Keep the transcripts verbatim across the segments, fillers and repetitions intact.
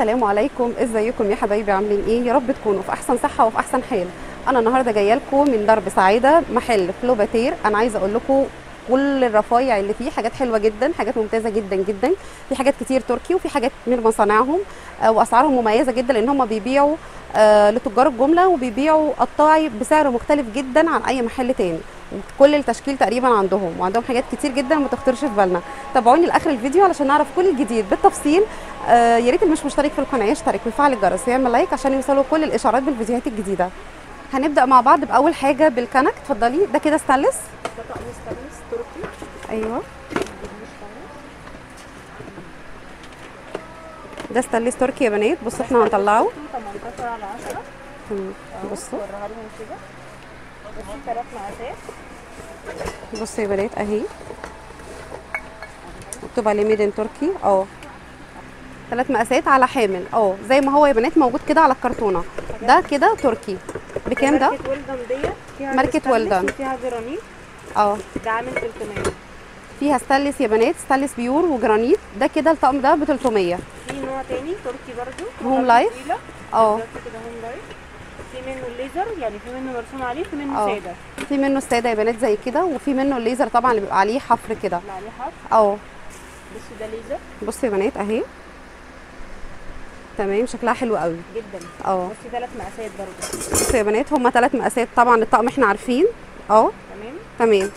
السلام عليكم، ازيكم يا حبايبي؟ عاملين ايه؟ يا رب تكونوا في احسن صحه وفي احسن حال. انا النهارده جايه لكم من درب سعيده، محل فلوباتير. انا عايزه اقول لكم كل الرفايع اللي فيه حاجات حلوه جدا، حاجات ممتازه جدا جدا. في حاجات كتير تركي وفي حاجات من مصانعهم، آه واسعارهم مميزه جدا لان هم بيبيعوا آه لتجار الجمله، وبيبيعوا قطاعي بسعر مختلف جدا عن اي محل تاني. كل التشكيل تقريبا عندهم، وعندهم حاجات كتير جدا ما تخطرش في بالنا. تابعوني لاخر الفيديو علشان نعرف كل الجديد بالتفصيل. آه يا ريت اللي مش مشترك في القناه يشترك ويفعل الجرس ويعمل لايك عشان يوصلوا كل الاشعارات بالفيديوهات الجديده. هنبدا مع بعض باول حاجه بالكنك. اتفضلي. ده كده ستانلس. ده طقم ستانلس تركي. ايوه ده ستانلس تركي يا بنات. بصوا احنا هنطلعه تمنتاشر على عشرة. بصوا وريها لهم كده. بصي ثلاث مقاسات. بصوا يا بنات اهي مكتوب عليه ميد ان تركي. اه ثلاث مقاسات على حامل، اه زي ما هو يا بنات موجود كده على الكرتونه. ده كده تركي. بكام ده؟ ماركة ويلدن ديت. فيها ماركة ويلدن. فيها جرانيت. اه ده عامل تلتمية. فيها ستانلس يا بنات، ستانلس بيور وجرانيت. ده كده الطقم ده ب تلتمية. في نوع تاني تركي برضو هوم لايف. اه كده هوم لايف. في منه الليزر، يعني في منه مرسوم عليه، في منه اه ساده. في منه الساده يا بنات زي كده، وفي منه الليزر طبعا اللي بيبقى عليه حفر كده. اللي عليه حرف. اه بصي ده ليزر. بصوا يا بنات اهي تمام، شكلها حلو قوي جدا. اه بصي ثلاث مقاسات برضو. بصوا يا بنات هما ثلاث مقاسات. طبعا الطقم احنا عارفين. اه تمام تمام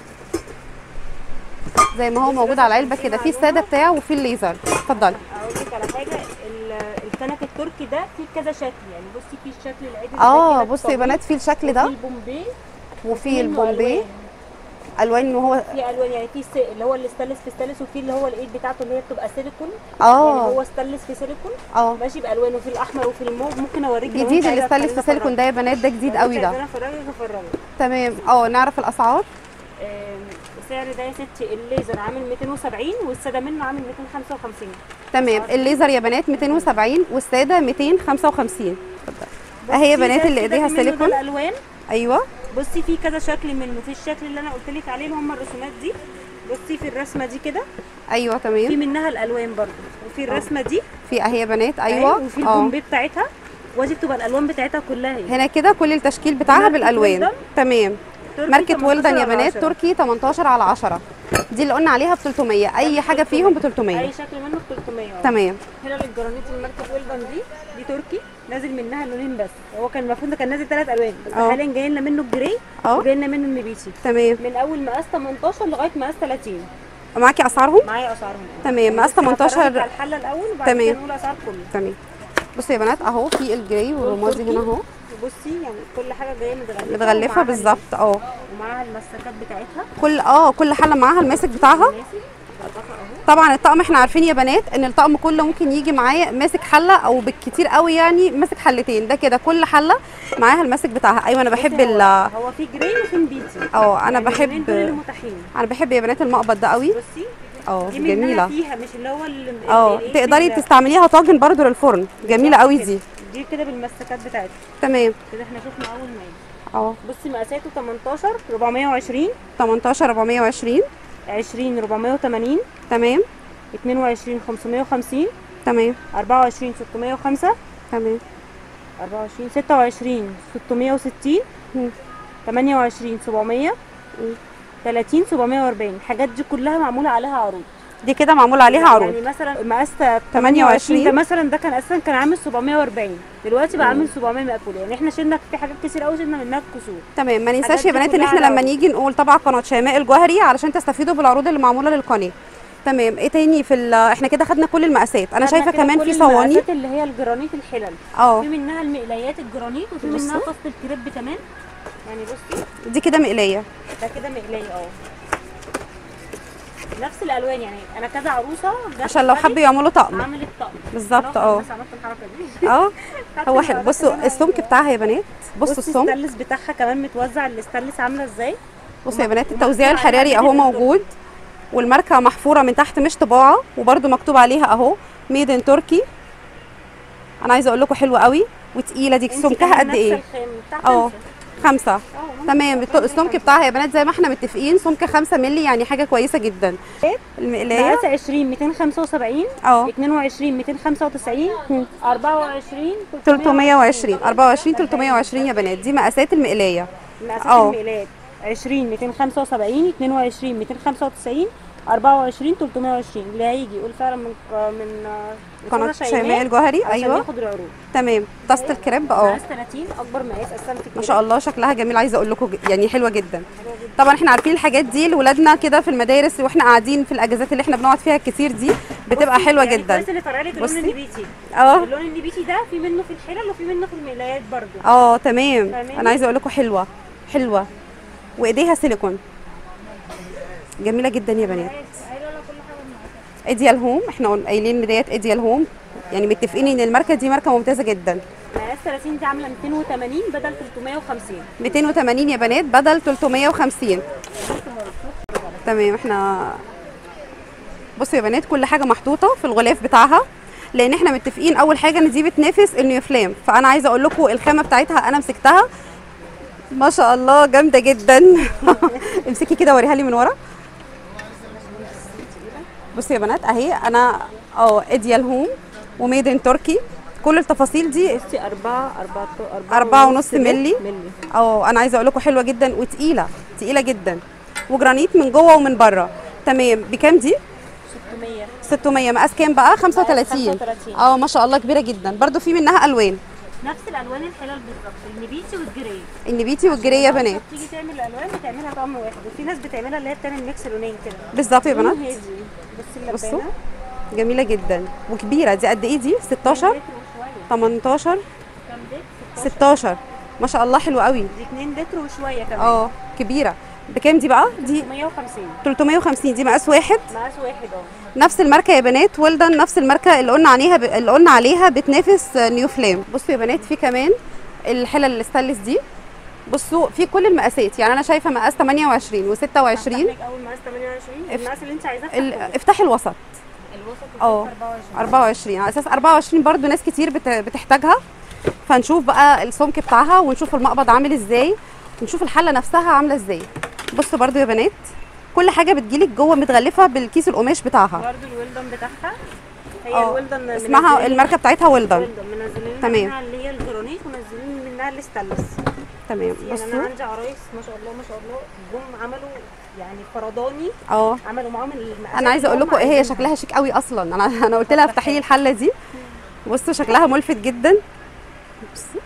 زي ما هو موجود على العلبه كده، في الساده بتاعه وفي الليزر. اتفضلي. اقول لك على حاجه، الكنك التركي ده فيه كذا شكل، يعني بصي في الشكل العادي اه بصوا يا بنات في الشكل ده، وفي البومبي وفي البومبي الوان. وهو في الوان، يعني في اللي هو الستانلس في ستانلس، وفي اللي هو الايد بتاعته اللي هي بتبقى سيليكون. اه يعني هو ستانلس في سيليكون. اه ماشي بالوان، وفي الاحمر وفي الموف. ممكن اوريك جديد الستانلس في سيليكون ده يا بنات، ده جديد قوي ده. انا افرجك افرجك. تمام. اه نعرف الاسعار. سعر ده يا ستي الليزر عامل ميتين وسبعين، والساده منه عامل ميتين وخمسة وخمسين. تمام. الليزر يا بنات ميتين وسبعين والساده ميتين وخمسة وخمسين. اهي يا بنات اللي ايديها سيليكون. الالوان. ايوه بصي في كذا شكل منه. في الشكل اللي انا قلت لك عليه اللي هم الرسومات دي. بصي في الرسمه دي كده. ايوه تمام. في منها الالوان برضو، وفي الرسمه دي. في اهي يا بنات. ايوه وفي البومبي بتاعتها، ودي بتبقى الالوان بتاعتها كلها هي. هنا كده كل التشكيل بتاعها بالالوان. تمام. ماركة ويلدن يا بنات تركي تمنتاشر على عشرة. دي اللي قلنا عليها ب تلتمية. اي حاجه فيهم ب تلتمية. اي شكل منه ب تلتمية. تمام. هنا الجرانيت الماركة ويلدن دي دي تركي، نازل منها لونين بس. هو كان المفروض ده كان نازل ثلاث الوان، بس حاليا جاي لنا منه الجراي وجاي لنا منه النبيتي. تمام. من اول مقاس تمنتاشر لغايه مقاس تلاتين. معاكي اسعارهم؟ معايا اسعارهم. تمام. مقاس تمنتاشر على الحله الاول وبعد كده نقول اسعار كله. تمام. بصوا يا بنات اهو في الجراي والرمادي هنا اهو. بصي يعني كل حاجه جايه متغلفه متغلفه بالظبط. اه ومعاها المسكات بتاعتها. كل اه كل حله معاها الماسك بتاعها. طبعا الطقم احنا عارفين يا بنات ان الطقم كله ممكن يجي معاه ماسك حله، او بالكتير قوي يعني ماسك حلتين. ده كده كل حله معاها الماسك بتاعها. ايوه انا بحب ال هو في جراي وفي نبيتي. اه انا بحب انا بحب يا بنات المقبض ده قوي. بصي اه جميله فيها، مش اللي هو اه تقدري تستعمليها طاجن برده للفرن. جميله قوي دي. دي كده بالمسكات بتاعتها. تمام. كده احنا شفنا اول ما اه بصي مقاساته تمنتاشر اربعمية وعشرين، تمنتاشر اربعمية وعشرين، عشرين اربعمية وتمانين، تمام، اتنين وعشرين خمسمية وخمسين، تمام، اربعة وعشرين ستمية وخمسة، تمام، اربعة وعشرين ستة وعشرين ستمية وستين، تمانية وعشرين سبعمية، تلاتين سبعمية واربعين. الحاجات دي كلها معموله عليها عروض. دي كده معمول عليها عروض. يعني مثلا مقاس تمانية وعشرين ده مثلا ده كان اساسا كان عامل سبعمية واربعين، دلوقتي بقى عامل سبعمية مقفول. يعني احنا شلنا في حاجات كتير قوي، شلنا منها الكسور. تمام. ما ننساش يا بنات ان احنا لما نيجي نقول طبعا قناه شيماء الجوهري علشان تستفيدوا بالعروض اللي معموله للقناه. تمام. ايه تاني في ال... احنا كده خدنا كل المقاسات. انا شايفه كمان في صواني. المقاسات اللي هي الجرانيت الحلل. اه في منها المقلايات الجرانيت، وفي منها فصل الكريب كمان. يعني بصي دي كده مقلايه. ده كده مقلايه. اه نفس الالوان. يعني انا كذا عروسه عشان لو حبوا يعملوا طقم. عملت طقم بالظبط. اه عملت الحركه دي. اه هو حلو. بصوا السمك بتاعها يا بنات. بصوا السمك. الستانلس بتاعها كمان متوزع. الستانلس عامله ازاي؟ بصوا يا بنات التوزيع الحراري اهو موجود، والماركه محفوره من تحت مش طباعه، وبرده مكتوب عليها اهو ميد ان تركي. انا عايزه اقول لكم حلوه قوي وتقيله. دي سمكها قد ايه؟ اه خمسة. اه تمام. الط- السمك بتاعها يا بنات زي ما احنا متفقين سمك خمسة مللي، يعني حاجه كويسه جدا. المقلايه مقاس عشرين ميتين وخمسة وسبعين، اه اتنين وعشرين ميتين وخمسة وتسعين، اربعة وعشرين تلتمية وعشرين، اربعة وعشرين تلتمية وعشرين يا بنات، دي مقاسات المقلايه. مقاسات اه المقلات عشرين ميتين وخمسة وسبعين، اتنين وعشرين ميتين وخمسة وتسعين، اربعة وعشرين تلتمية وعشرين. اللي هيجي يقول فعلا من من قناه شيماء الجوهري. عشان ايوه ياخد العروض. تمام. طاسه الكريب اه مقاس تلاتين اكبر مقاس اساسا في ما شاء الله شكلها جميل، عايزه اقول لكم ج- يعني حلوه جدا. طبعا احنا عارفين الحاجات دي لاولادنا كده في المدارس واحنا قاعدين في الاجازات اللي احنا بنقعد فيها كتير دي بتبقى حلوه يعني جدا. كويس اللي طالع لك اللون بصي. النبيتي. اه اللون النبيتي ده في منه في الحلل وفي منه في المقلايات برضو. اه تمام. فاهماني؟ انا عايزه اقول لكم حلوه حلوه وايديها سيليكون جميله جدا يا بنات. ايديال هوم، احنا قلنا- قايلين بدايات ايديال هوم، يعني متفقين ان الماركه دي ماركه ممتازه جدا. مقاس تلاتين دي عامله ميتين وتمانين بدل تلتمية وخمسين. ميتين وتمانين يا بنات بدل تلتمية وخمسين. تمام. احنا بصوا يا بنات كل حاجه محطوطه في الغلاف بتاعها، لان احنا متفقين اول حاجه ان دي بتنافس النيوفلام، فانا عايزه اقول لكم الخامه بتاعتها انا مسكتها ما شاء الله جامده جدا. امسكي كده وريها لي من ورا. بصوا يا بنات اهي انا اه ايديال هوم وميد ان تركي، كل التفاصيل دي بصي أربعة أربعة أربعة ونص ملي. ملي. اه انا عايزه اقول لكم حلوه جدا وتقيله تقيله جدا وجرانيت من جوه ومن بره. تمام. بكام دي؟ ستمية. ستمية. مقاس كام بقى؟ خمسة وتلاتين. خمسة وتلاتين. اه ما شاء الله كبيره جدا. برده في منها الوان، نفس الالوان الحلال بالظبط، النبيتي والجري. النبيتي والجري يا بنات. تيجي تعمل الالوان بتعملها طقم واحد، وفي ناس بتعملها اللي هي بتعمل ميكس لونين كده. بالظبط يا بنات. لون هادي. بصي بصوا اللبانه جميله جدا وكبيره. دي قد ايه دي؟ ستاشر لتر وشويه. تمنتاشر كام لتر؟ ستاشر. ما شاء الله حلو قوي. دي اتنين لتر وشويه كمان. اه كبيره. بكام دي بقى؟ دي ستمية وخمسين. تلتمية وخمسين. دي مقاس واحد، مقاس واحد اه. نفس الماركه يا بنات ويلدن، نفس الماركه اللي قلنا عليها ب... اللي قلنا عليها بتنافس نيو فلام. بصوا يا بنات في كمان الحلل الستانلس دي، بصوا في كل المقاسات، يعني انا شايفه مقاس تمنية وعشرين و26. هفتح لك اول مقاس تمنية وعشرين، المقاس اللي انت عايزاه ال... افتحه. افتحي الوسط. الوسط اه أربعة وعشرين. اربعة وعشرين على اساس اربعة وعشرين برضو ناس كتير بت... بتحتاجها، فنشوف بقى السمك بتاعها ونشوف المقبض عامل ازاي ونشوف الحله نفسها عامله ازاي. بصوا برضو يا بنات كل حاجه بتجيلك جوه متغلفه بالكيس القماش بتاعها. برضه الويلدون بتاعها هي اه الويلدون اسمها منزلين- الماركه بتاعتها ويلدن. ويلدون منزلين تمام. منها اللي هي الجرانيت ونزلين منها الستانلس. تمام. يعني انا بصوا عندي عرايس ما شاء الله ما شاء الله جم عملوا يعني فرداني، اه عملوا معاهم المقاسات انا عايزه اقول اللي هم لكم ايه هي عايزينها. شكلها شيك قوي اصلا. انا انا قلت لها افتحي لي الحله دي. بصوا شكلها ملفت جدا. بصوا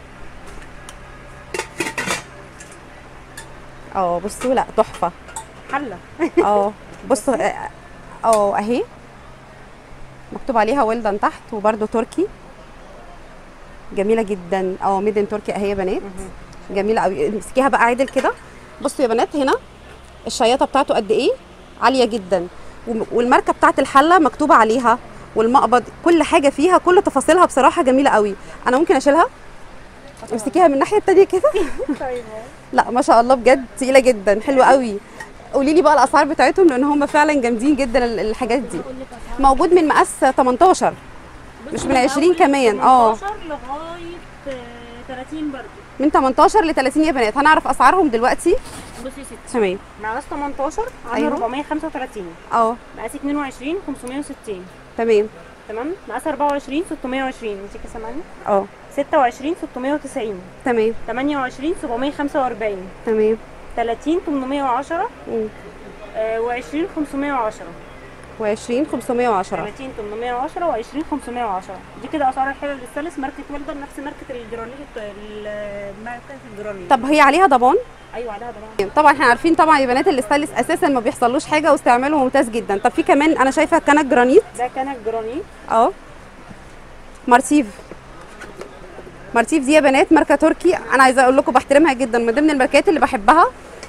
اه بصوا لا تحفه. حله. اه بصوا اه اه، اهي مكتوب عليها ويلدن تحت وبرده تركي، جميله جدا. اه ميدن تركي اهي يا بنات، جميله قوي. امسكيها بقى عادل كده. بصوا يا بنات هنا الشياطه بتاعته قد ايه عاليه جدا، وم- والماركه بتاعت الحله مكتوبه عليها والمقبض، كل حاجه فيها كل تفاصيلها بصراحه جميله قوي. انا ممكن اشيلها؟ امسكيها من الناحيه التانيه كده. طيب لا ما شاء الله بجد تقيله جدا حلوه قوي. قولي لي بقى الاسعار بتاعتهم لان هم فعلا جامدين جدا ال- الحاجات دي. موجود من مقاس تمنتاشر مش من عشرين كمان. اه تمنتاشر لغايه آه، تلاتين برضه. من تمنتاشر ل تلاتين يا بنات. هنعرف اسعارهم دلوقتي. بصي يا ستي، تمام. مقاس تمنتاشر عامله أيوة. اربعمية وخمسة وتلاتين، اه مقاس اتنين وعشرين خمسمية وستين، تمام. تمام. مقاس اربعة وعشرين ستمية وعشرين، انت كده سامعاني؟ اه ستة وعشرين ستمية وتسعين، تمام تمنية وعشرين سبعمية وخمسة واربعين، تمام. تلاتين تمنمية وعشرة، مم. آه، وعشرين خمسمية وعشرة، وعشرين خمسمية وعشرة. تلاتين تمنمية وعشرة وعشرين خمسمية وعشرة. دي كده اسعار الحلل الثالث ماركه ويلدن، نفس ماركه الجرانيت، ال- ماركه الجرانيت. طب هي عليها ضمان؟ ايوه عليها ضمان. طبعا احنا عارفين طبعا يا بنات الاستانلس اساسا ما بيحصلوش حاجه واستعماله ممتاز جدا. طب في كمان انا شايفه كنك جرانيت. ده كان الجرانيت. اه مارتيف. مارتيف دي يا بنات ماركه تركي، انا عايزه اقول لكم بحترمها جدا، من ضمن الماركات اللي بحبها.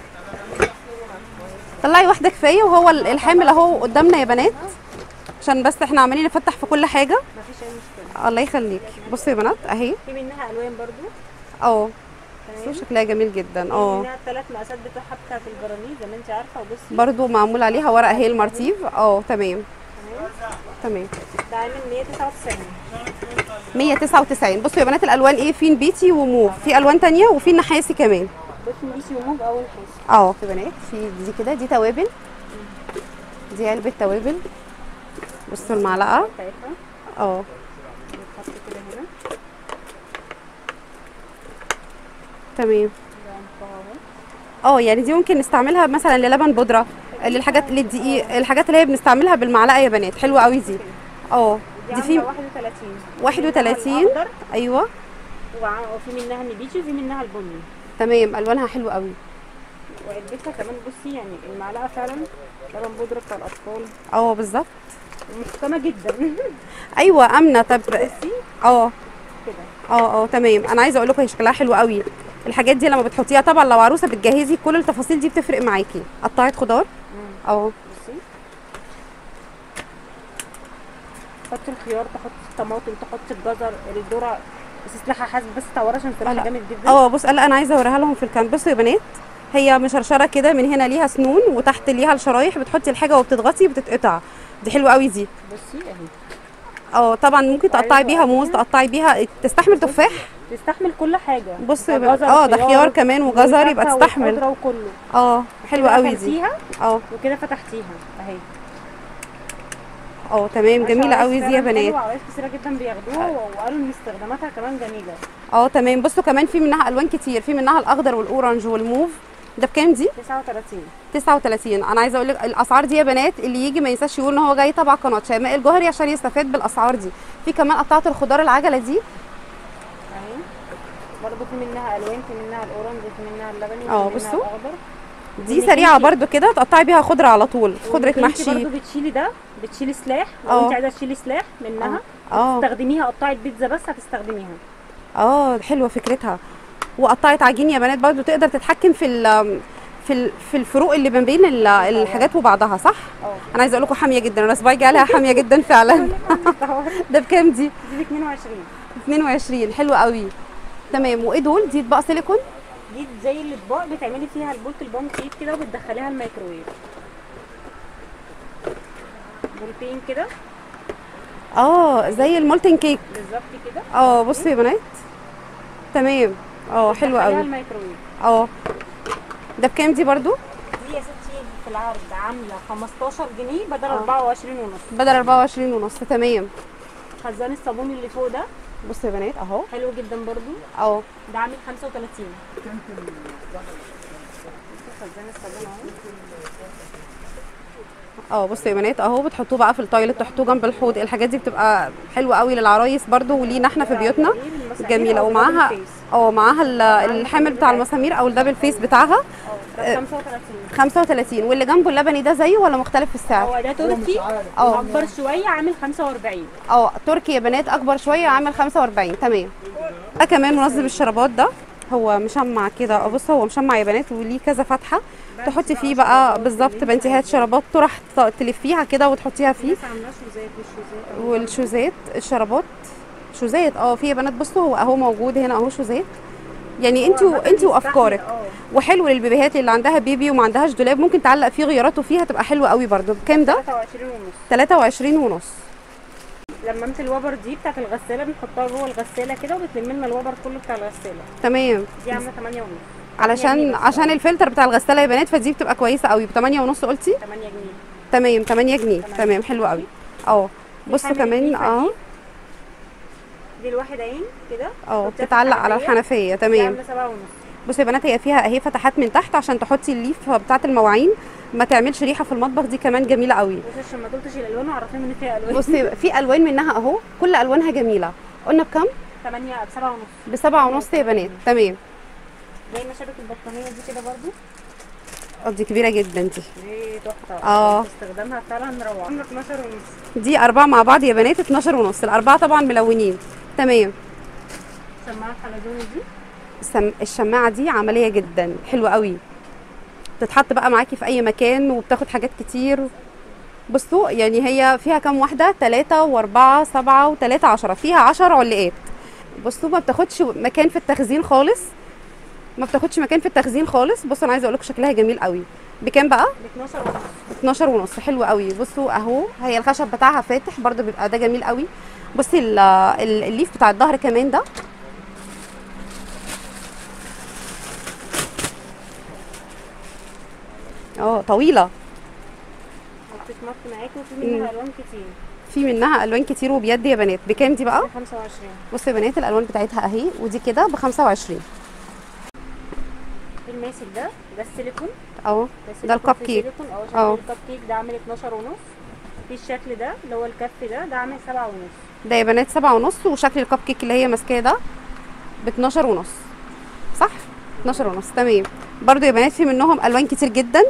طلعي واحده كفايه وهو ال- الحامل اهو قدامنا يا بنات، عشان بس احنا عمالين نفتح في كل حاجه. مفيش اي مشكله. الله يخليك. بصوا يا بنات اهي. في منها الوان برضو. اه تمام. بصوا شكلها جميل جدا. في اه منها الثلاث مقاسات بتوعها بتاعت الجرانيت زي ما انت عارفه. وبصي برضو معمول عليها ورق اهي المارتيف. اه تمام تمام. تمام. ده عامل مية وتسعة وتسعين. مية وتسعة وتسعين. بصوا يا بنات الالوان ايه، في نبيتي وموف، في الوان تانية وفي النحاسي كمان. بصي ميسي وموج اول حاجه. اه يا بنات، في دي كده، دي توابل، دي علبه توابل. بصوا المعلقه بتاعتها اه بتتحط كده هنا. تمام. ده اهو. اه يعني دي ممكن نستعملها مثلا للبن بودره، للحاجات للدقيق، الحاجات اللي هي بنستعملها بالمعلقه يا بنات، حلوه قوي دي. اه دي دي في عامله واحد وتلاتين. واحد وتلاتين. ايوه وع- وفي منها النبيتي وفي منها البني. تمام، الوانها حلوه قوي. وعلبتها كمان بصي يعني المعلقه فعلا لبن بودره بتاع الاطفال اه بالظبط. محكمه جدا. ايوه امنه. طب بصي اه كده. اه اه تمام. انا عايزه اقول لكم هي شكلها حلو قوي. الحاجات دي لما بتحطيها طبعا لو عروسه بتجهزي، كل التفاصيل دي بتفرق معاكي. قطعه خضار اه بصي تحطي الخيار، تحطي الطماطم، تحطي الجزر، الذره، بس اسلحها حاسب بس تعورها عشان لا. سلاحها جامد جدا. اه بص، لا انا عايزه اوريها لهم في الكامب. بصوا يا بنات، هي مشرشره كده، من هنا ليها سنون وتحت ليها الشرايح، بتحطي الحاجه وبتضغطي وبتتقطع. دي حلوه قوي دي. بصي اهي. اه طبعا ممكن تقطعي بيها موز، تقطعي بيها، تستحمل تفاح. تستحمل كل حاجه. بصوا يا ده بنات، جزر اه ده وخيار خيار كمان وجزر، يبقى والفاكهة تستحمل. والخضرة وكله. اه حلوه كده قوي دي. قفلتيها اه وكده فتحتيها اهي. اه تمام، جميله قوي دي يا بنات. عرايس كتيره جدا بياخدوها وقالوا ان استخداماتها كمان جميله. اه تمام. بصوا كمان في منها الوان كتير، في منها الاخضر والاورنج والموف. ده بكام دي؟ تسعة وتلاتين. تسعة وتلاتين. انا عايزه اقول لك الاسعار دي يا بنات، اللي يجي ما ينساش يقول ان هو جاي تبع قناه شيماء الجوهري عشان يستفاد بالاسعار دي. في كمان قطعه الخضار العجله دي اهي برضه في منها الوان، في منها الاورنج وفي منها اللبني اه وفي منها بصوا. الاخضر. دي سريعه برضو كده، تقطعي بيها خضره على طول، خضره محشي. برضه بتشيلي ده، بتشيلي سلاح لو اه. انت عايزه تشيلي سلاح منها. اه تستخدميها قطعه بيتزا بس هتستخدميها. اه حلوه فكرتها. وقطعه عجين يا بنات برضو تقدر تتحكم في ال في ال- في الفروق اللي ما بين ال- الحاجات وبعضها، صح؟ اه انا عايزه اقول لكم حاميه جدا، انا صباعي عليها حاميه جدا فعلا. ده بكام دي؟ دي ب اتنين وعشرين. اتنين وعشرين. حلو قوي. تمام. وايه دول؟ دي اطباق سيليكون. دي زي الاطباق بتعملي فيها البولت البان كيك كده وبتدخليها الميكروويف. بولتين كده اه زي المولتن كيك. بالظبط كده. اه بصوا يا بنات. تمام. اه حلوه بتدخليها قوي. الميكروويف. اه ده بكام دي برضو؟ دي يا ستي في العرض عامله خمستاشر جنيه بدل اربعة وعشرين ونص. بدل اربعة وعشرين ونص. تمام. خزان الصابون اللي فوق ده بصوا يا بنات اهو. حلو جدا برضو، اه ده عامل خمسة وتلاتين. خزان الصابون اهو. اه بصوا يا بنات اهو، بتحطوه بقى في التايلت، تحطوه جنب الحوض. الحاجات دي بتبقى حلوه قوي للعرايس برضو، ولينا احنا في بيوتنا جميله. ومعاها اه معاها ال- الحامل بتاع المسامير او الدبل فيس بتاعها. اه ده خمسة وتلاتين. خمسة وتلاتين. واللي جنبه اللبني ده زيه ولا مختلف في السعر؟ هو ده تركي اه. اكبر شويه عامل خمسة واربعين. اه تركي يا بنات، اكبر شويه عامل خمسة واربعين. تمام. ده كمان منظم الشرابات ده، هو مشمع كده. اه بص هو مشمع يا بنات وليه كذا فتحه، تحطي فيه بقى بالظبط بنتيهات شرابات، طرح ت- تلفيها كده وتحطيها فيه. الناس عاملاه شوزات والشوزات والشوزات الشرابات شوزات. اه في يا بنات بصوا هو اهو موجود هنا اهو شوزات. يعني انت انت وافكارك. وحلو للبيبيهات اللي عندها بيبي وما عندهاش دولاب، ممكن تعلق فيه غياراته فيها، تبقى حلوه قوي برده. بكام ده؟ تلاتة وعشرين ونص. تلاتة وعشرين ونص. لمامة الوبر دي بتاعت الغساله بنحطها جوه الغساله كده وبتلم لنا الوبر كله بتاع الغساله. تمام. دي عامله تمانية ونص. علشان عشان الفلتر بتاع الغساله يا بنات، فدي بتبقى كويسه قوي. ب تمانية ونص قلتي؟ تمانية جنيه. تمام تمانية جنيه. تمام حلو قوي. اه بصوا كمان اه دي الواحد عين كده اه بتتعلق على الحنفيه. دي تمام. عامله سبعة ونص. بصوا يا بنات هي فيها اهي فتحات من تحت عشان تحطي الليف بتاعه المواعين، ما تعملش ريحه في المطبخ. دي كمان جميله قوي. بصي عشان ما قلتش الالوان وعرفين ان فيها الوان. بصي في الوان منها اهو، كل الوانها جميله. قلنا بكام؟ تمانية ب سبعة ونص. ب سبعة ونص يا بنات. تمام. زي مشابك البطانيه دي كده برضو. اه دي كبيره جدا دي. دي تحفه. اه استخدامها فعلا روعه. عامله اتناشر ونص. دي اربعه مع بعض يا بنات اتناشر ونص. الاربعه طبعا ملونين. تمام. سماعه حلزوني دي. السم... الشماعه دي عمليه جدا، حلوه قوي. بتتحط بقى معاكي في اي مكان وبتاخد حاجات كتير. بصوا يعني هي فيها كام واحده؟ تلاتة واربعة سبعة وتلاتة عشرة، فيها عشر علقات. بصوا ما بتاخدش مكان في التخزين خالص، ما بتاخدش مكان في التخزين خالص. بصوا انا عايزه اقول لكم شكلها جميل قوي. بكام بقى؟ ب اتناشر ونص. اتناشر ونص. حلو قوي. بصوا اهو هي الخشب بتاعها فاتح برده، بيبقى ده جميل قوي. بصي ال- ال- الليف بتاع الظهر كمان ده اه طويله. وبتتمط معاكي وفي منها الوان كتير. في منها الوان كتير وبيد يا بنات. بكام دي بقى؟ ب خمسة وعشرين. بصوا يا بنات الالوان بتاعتها اهي، ودي كده ب خمسة وعشرين. الماسك ده ده السيليكون. اه ده الكب كيك. اه اه الكب كيك ده عامل اتناشر ونص. في الشكل ده اللي هو الكف ده ده عامل سبعة ونص. ده يا بنات سبعة ونص. وشكل الكب كيك اللي هي ماسكاه ده ب اتناشر ونص، صح؟ اتناشر ونص. تمام. برضو يا بنات في منهم الوان كتير جدا.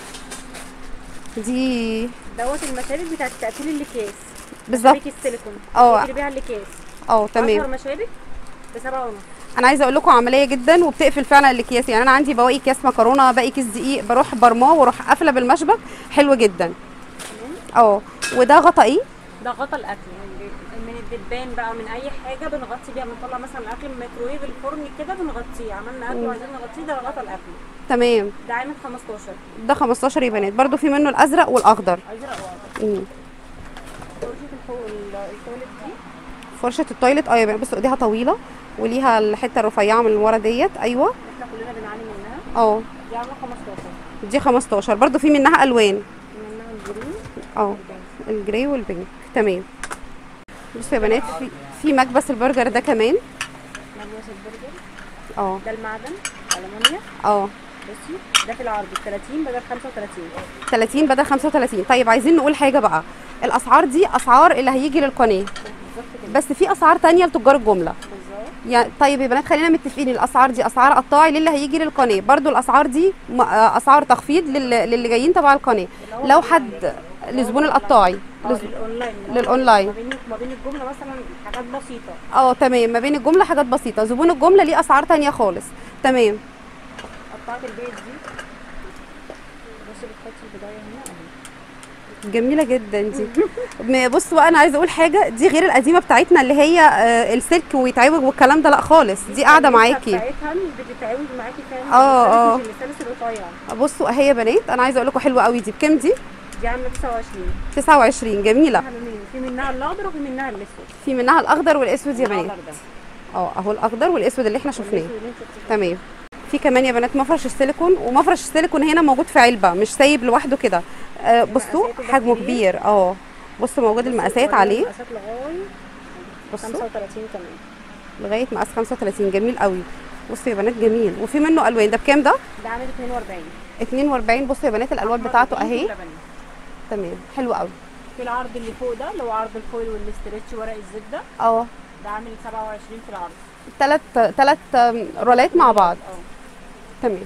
دي دوت المشابك بتاعت تقفيل الاكياس بالظبط. مشابك السيليكون اه اللي بيها الاكياس. اه تمام. عشر مشابك ب سبعة ونص. انا عايزه اقول لكم عمليه جدا وبتقفل فعلا الاكياس. يعني انا عندي بواقي اكياس مكرونه، باقي كيس دقيق، بروح برماه واروح قافله بالمشبك. حلو جدا. اه وده غطا ايه؟ ده غطا الاكل من الدبان بقى، من اي حاجه بنغطي بيها. بنطلع مثلا الاكل من الميكرويف الفرن كده بنغطيه، عملنا اكل وعايزين نغطيه، ده غطا الاكل. تمام. ده عامل خمستاشر. ده خمستاشر يا بنات. برضو في منه الازرق والاخضر. ازرق واخضر. امم فرشه الفوق التواليت دي. فرشه التويلت اه يا بنات. بصوا ايديها طويله وليها الحته الرفيعه من ورا ديت. ايوه احنا كلنا بنعاني منها. اه دي عامله خمستاشر. دي خمستاشر. برضو في منها الوان. منها الجرين اه الجراي والبينك. تمام. بصوا يا بنات في في مكبس البرجر ده كمان. مكبس البرجر اه ده المعدن المونيا. اه بصي ده في العرض ب تلاتين بدل خمسة وتلاتين. تلاتين بدل خمسة وتلاتين. طيب عايزين نقول حاجه بقى. الاسعار دي اسعار اللي هيجي للقناه، بس في اسعار تانية لتجار الجمله. بالظبط. يعني طيب يا بنات خلينا متفقين الاسعار دي اسعار قطاعي للي هيجي للقناه. برضو الاسعار دي م- آه، اسعار تخفيض لل- للي جايين تبع القناه. لو حد لزبون القطاعي اه لز- للاونلاين. للاونلاين. ما بين ما بين الجمله مثلا حاجات بسيطه. اه تمام. ما بين الجمله حاجات بسيطه. زبون الجمله ليه اسعار تانية خالص. تمام. قطعت البيت دي. بصي بتحطي البدايه هنا اهي. جميله جدا دي. م- بصوا بقى انا عايزه اقول حاجه. دي غير القديمه بتاعتنا اللي هي آه، السلك ويتعوج والكلام ده. لا خالص دي قاعده معاكي. بتاعتها مش بتتعوج معاكي فعلا. اه اه مش السلس الرفيع. بصوا اهي يا بنات. انا عايزه اقول لكم حلوه قوي دي. بكام دي؟ دي عامله تسعة وعشرين. تسعة وعشرين. جميله. في منها الاخضر وفي منها الاسود. في منها الاخضر والاسود يا بنات. الأخضر ده. اه اهو الاخضر والاسود اللي احنا شفناه. والأسود اللي انت شفتيه. تمام. في كمان يا بنات مفرش السيليكون. ومفرش السيليكون هنا موجود في علبه مش سايب لوحده كده. آه بصوا المقاسات حجمه كبير. كبير. اه بصوا موجود المقاسات عليه. المقاسات لغايه بصوا خمسة وتلاتين كمان. لغايه مقاس خمسة وتلاتين. جميل قوي. بصوا يا بنات جميل. وفي منه الوان. ده بكام ده؟ ده عامل اتنين واربعين. اتنين واربعين. بصوا يا بنات الالوان بتاعته اهي. تمام حلو قوي. في العرض اللي فوق ده اللي هو عرض الفويل والاسترتش ورق الزبده. اه ده عامل سبعة وعشرين في العرض. ثلاث ثلاث رولات مع بعض. اه تمام.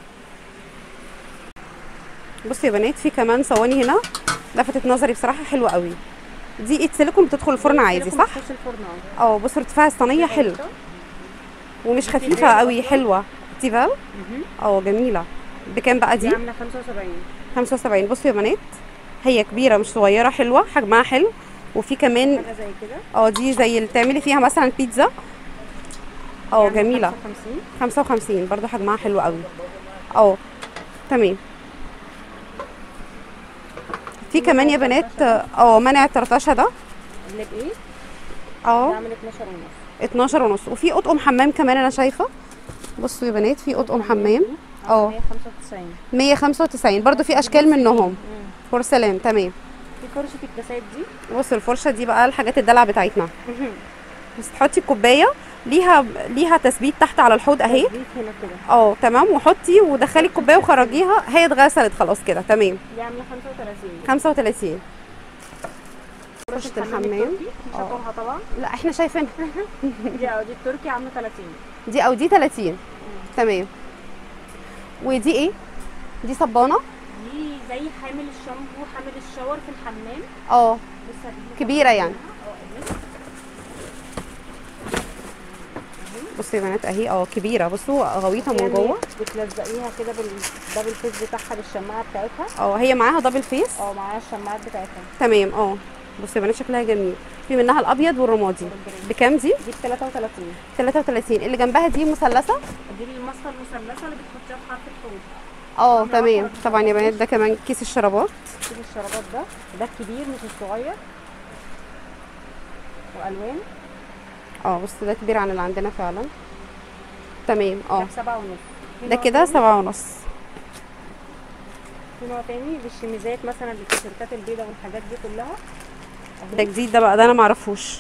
بصوا يا بنات في كمان صواني هنا لفتت نظري بصراحه. حلوه قوي. دي ايد سيليكون بتدخل الفرن عادي صح؟ بتخش الفرن اه. اه بصوا ارتفاع الصينيه حلو ومش خفيفه قوي. حلوه. تيفال. اه جميله. بكام بقى دي دي؟ عامله خمسة وسبعين. خمسة وسبعين. بصوا يا بنات هي كبيره مش صغيره. حلوه حجمها حلو. وفي كمان حاجه زي كده. اه دي زي اللي تعملي فيها مثلا بيتزا. اه جميله. خمسة وخمسين. خمسة وخمسين برضو حجمها حلو قوي. اه تمام. في كمان يا بنات اه منع الطرطشه ده. اللي بايه؟ ده اه عامل اتناشر ونص. اتناشر ونص. وفي اطقم حمام كمان انا شايفه. بصوا يا بنات في اطقم حمام اه مية وخمسة وتسعين. مية وخمسة وتسعين. برضو في اشكال منهم. بورسلان. تمام. في فرشه الكاسات دي. بصوا الفرشه دي بقى الحاجات الدلع بتاعتنا. بس تحطي الكوبايه ليها ليها تثبيت تحت على الحوض اهي. تثبيت هنا كده. اه تمام. وحطي ودخلي الكوبايه وخرجيها. هي اتغسلت خلاص كده. تمام. دي عامله خمسة وتلاتين. خمسة وتلاتين. فرشه الحمام الحمام. التركي مش هتقولها طبعا. لا احنا شايفينها. دي اه دي التركي عامله تلاتين. دي او دي تلاتين. تمام. ودي ايه؟ دي صبانه. دي زي حامل الشامبو حامل الشاور في الحمام. اه بس هتجيبي كبيره يعني. اه اهي. بصوا يا بنات اهي. اه كبيره. بصوا غويطه من يعني جوه. بتلزقيها كده بالدبل فيس بتاعها بالشماعه بتاعتها. اه هي معاها دبل فيس. اه معاها الشماعات بتاعتها. تمام. اه بصوا يا بنات شكلها جميل. في منها الابيض والرمادي. بكام دي؟ دي ب تلاتة وتلاتين. تلاتة وتلاتين. اللي جنبها دي مثلثه. دي المصفى المثلثه اللي بتحطيها في حرف الحوض. اه تمام. طبعا يا بنات ده كمان كيس الشرابات. كيس الشرابات ده ده الكبير مش الصغير. والوان. اه بصوا ده كبير عن اللي عندنا فعلا. تمام. ده اه بسبعة ونص. ده كده سبعة ونص. في نوع تاني للشميزات مثلا، للتيشيرتات البيضاء والحاجات دي كلها أهو. ده جديد ده بقى، ده انا معرفوش.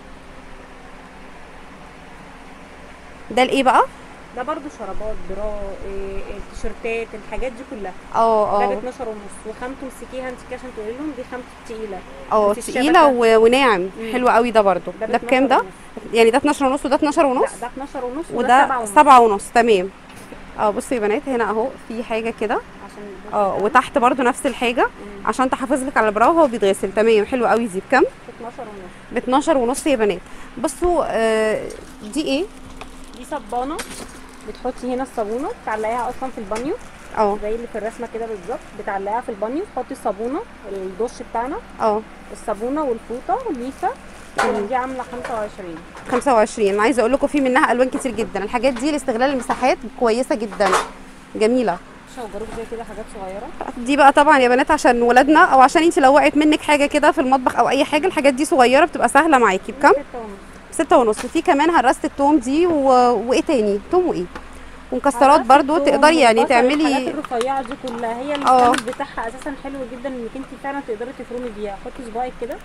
ده الايه بقى؟ ده برضو شرابات، برا، إيه، التيشيرتات، الحاجات دي كلها. اه ده ب اه اتناشر ونص، وخامته امسكيها انت كده عشان تقولي لهم دي خامته تقيله. اه انت تقيله الشبكة و- وناعم. مم. حلو قوي ده برضو. ده ده بكام ده؟ ب اتناشر ونص. يعني ده اتناشر ونص وده اتناشر ونص؟ لا ده اتناشر ونص وده وده سبعة ونص. سبعة ونص. تمام. اه بصوا يا بنات، هنا اهو في حاجه كده، عشان البوز اه بتاعنا. وتحت برضو نفس الحاجه مم. عشان تحافظ لك على البرا وهو بيتغسل. تمام حلو قوي. دي بكام؟ ب اتناشر ونص. ب اتناشر ونص يا بنات. بصوا آه دي ايه؟ دي صبانه، بتحطي هنا الصابونه بتعلقيها اصلا في البانيو اه زي اللي في الرسمه كده بالظبط، بتعلقيها في البانيو، تحطي الصابونه الدش بتاعنا، اه الصابونه والفوطه والليفه. دي عامله خمسة وعشرين. خمسة وعشرين. انا عايزه اقول لكم في منها الوان كتير جدا. الحاجات دي لاستغلال المساحات كويسه جدا، جميله. شوجروك زي كده، حاجات صغيره. دي بقى طبعا يا بنات عشان ولادنا، او عشان انت لو وقعت منك حاجه كده في المطبخ او اي حاجه، الحاجات دي صغيره بتبقى سهله معاكي. بكام؟ ستة ونص. ستة ونص. في كمان هرسه التوم دي و... وايه تاني؟ توم وايه ومكسرات عرفت برضو التوم تقدري يعني والبصل، الحاجات تعملي. الرفيعه دي كلها هي اه. الستاند بتاعها اساسا حلو جدا انك انت فعلا تقدري تفرمي بيها. حطي صباعك كده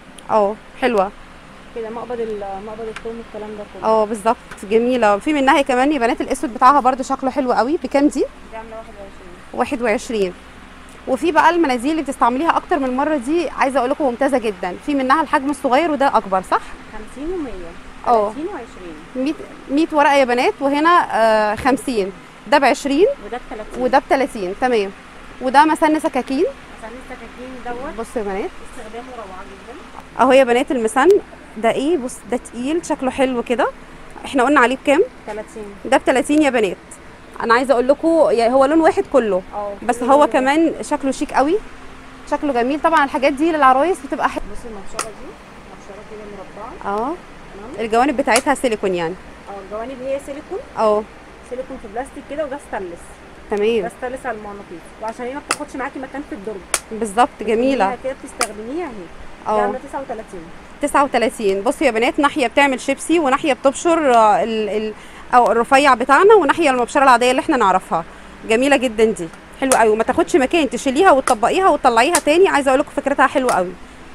اه حلوه كده، مقبض ال- مقبض التوم والكلام ده كله. اه بالظبط جميله. في منها كمان يا بنات الاسود بتاعها برضو شكله حلو قوي. بكام دي؟ دي عامله واحد وعشرين. واحد وعشرين. وفي بقى المناديل اللي بتستعمليها اكتر من مره، دي عايزه اقول لكم ممتازه جدا. في منها الحجم الصغير وده اكبر، صح؟ خمسين ومية. اه. تلاتين وعشرين. مية مية ورقه يا بنات. وهنا آه خمسين. ده ب عشرين وده ب تلاتين. وده ب تلاتين. تمام. وده مسن سكاكين. عشان السكاكين دوت بصوا يا بنات استخدامه روعه جدا. اهو يا بنات المسن ده ايه، بص ده تقيل شكله حلو كده. احنا قلنا عليه بكام؟ تلاتين. ده ب تلاتين يا بنات. انا عايزه اقول لكم يعني هو لون واحد كله، اه بس كل هو لون كمان شكله شيك قوي، شكله جميل. طبعا الحاجات دي للعرايس بتبقى حلوه. بصي المبشره دي مبشره كده مربعه. اه تمام. الجوانب بتاعتها سيليكون يعني. اه الجوانب هي سيليكون، اه سيليكون في بلاستيك كده، وده ستانلس. ده تمام ستانلس على المغناطيس، وعشان هي ما بتاخدش معاكي مكان في الدرج. بالظبط جميله. بتستخدميها كده بتستخدميها اهي. دي اه عامله تسعة وتلاتين. تسعة وتلاتين. بصوا يا بنات، ناحيه بتعمل شيبسي وناحيه بتبشر آه، ال ال او الرفيع بتاعنا، وناحيه المبشره العاديه اللي احنا نعرفها. جميله جدا دي، حلوه قوي وما تاخدش مكان، تشيليها وتطبقيها وتطلعيها تاني. عايزه اقول لكم فكرتها حلوه قوي.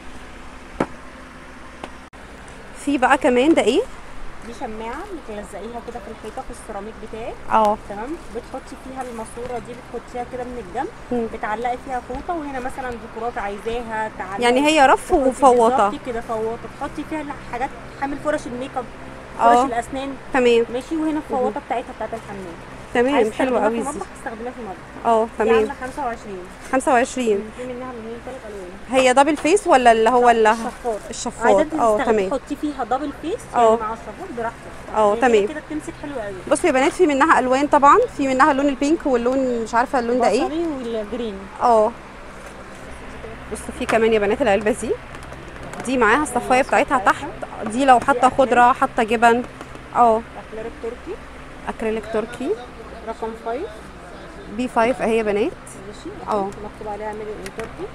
في بقى كمان ده ايه؟ دي شماعه بتلزقيها كده في الحيطه في السيراميك بتاعك. اه تمام. بتحطي فيها الماسوره دي، بتحطيها كده من الجنب، مم. بتعلقي فيها فوطه، وهنا مثلا ديكورات عايزاها تعلقي. يعني هي رف تحطي وفوطه. بالظبط كده فوطه، تحطي فيها حاجات، حامل فرش الميك اب، اه. فرش الاسنان. تمام ماشي. وهنا الفوطه بتاعتها بتاعت الحمام. تمام عايز حلوه تستخدميها قوي في دي. المطبخ تستخدميها في المطبخ. اه دي تمام. عامله خمسة وعشرين. خمسة وعشرين. في منها لونين ثلاث الوان. هي دبل فيس ولا اللي هو اللي الشفاط. الشفاط؟ عايزه انت اه تستخدمي تمام. تحطي فيها دبل فيس اه. يعني مع الشفاط براحتك. اه يعني تمام. كده كده بتمسك حلو قوي. بصوا يا بنات، في منها الوان طبعا. في منها اللون البينك واللون مش عارفه اللون ده ايه. البصلي والجرين. اه بصوا في كمان يا بنات العلبه دي، دي معاها الصفايه بتاعتها تحت. دي لو حاطه خضره، حاطه جبن. اه اكليريك تركي اكريليك تركي. رقم خمسة. بي خمسة اهي يا بنات. ماشي. اه. مكتوب عليها ميد ان تركي.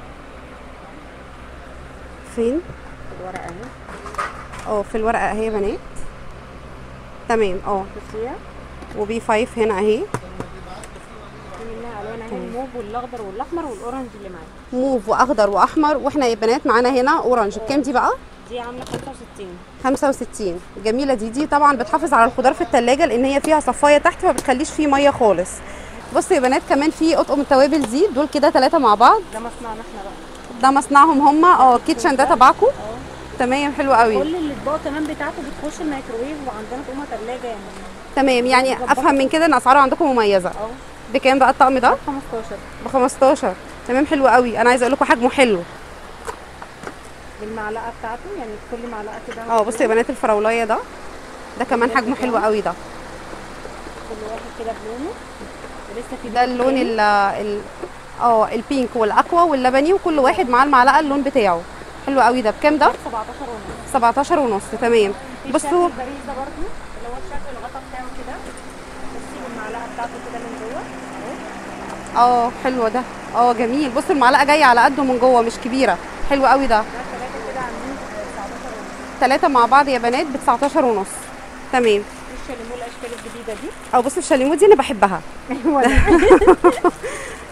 فين؟ في الورقه اهي. اه في الورقه اهي يا بنات. تمام. اه بصيها. وبي خمسة هنا اهي. في منها الوان اهي، الموف والاخضر والاحمر والاورنج اللي معاها. موف واخضر واحمر. واحنا يا بنات معانا هنا اورنج. بكام دي بقى؟ دي عامله خمسة وستين. خمسة وستين. جميله دي. دي طبعا بتحافظ على الخضار في التلاجة لان هي فيها صفايه تحت فما بتخليش فيه ميه خالص. بصوا يا بنات كمان في اطقم التوابل دي، دول كده ثلاثه مع بعض. ده مصنعنا احنا بقى. ده مصنعهم هم. اه كيتشن ده تبعكم. اه. تمام حلو قوي. كل الاطباق كمان بتاعته بتخش الميكروويف، وعندنا طقمه ثلاجه يعني. تمام. يعني افهم من كده ان اسعاره عندكم مميزه. اه. بكام بقى الطقم ده؟ خمستاشر. ب خمستاشر. تمام حلو قوي. انا عايزه اقول لكم حجمه حلو. بالمعلقه بتاعته، يعني كل معلقه كده. اه بصوا يا بنات الفراولايه ده، ده كمان حجمه حلو قوي ده. كل واحد كده بلونه. ولسه في ده اللون ال ال اه البينك والاقوى واللبني، وكل واحد معاه المعلقه اللون بتاعه. حلو قوي ده. بكام ده؟ سبعتاشر ونص. سبعتاشر ونص. تمام. في بصوا الشكل الباريس ده برضه، اللي هو الشكل الغطا بتاعه كده. بصي بالمعلقه بتاعته كده من جوه اهو. اه حلو ده. اه جميل. بصوا المعلقه جايه على قده من جوه مش كبيره. حلو قوي ده. ده ثلاثه كده عاملين تسعتاشر ونص. ثلاثه مع بعض يا بنات ب تسعتاشر ونص. تمام. في الشاليمو الاشكال الجديده دي. اه بصوا الشاليمو دي انا بحبها. ايوه.